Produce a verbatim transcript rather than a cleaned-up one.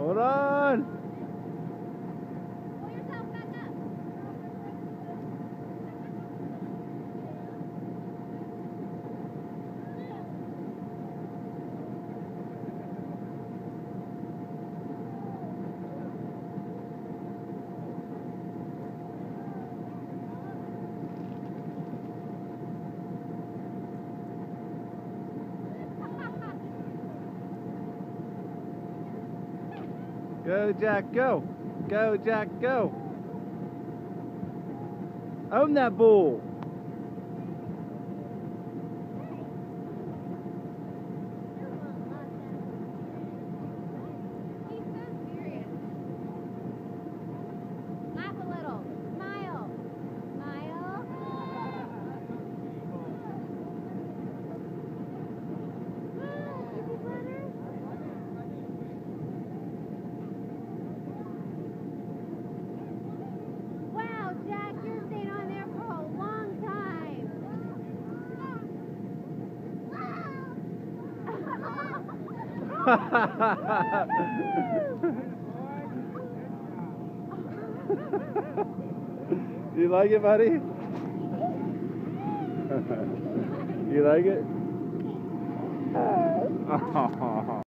Hold on. Pull yourself back up. Go, Jack, go. Go, Jack, go. Own that bull. He's so serious. Laugh a little. Smile. Smile. Easy butter. Wow, Jack, you're staying on there for a long time. You like it, buddy? You like it?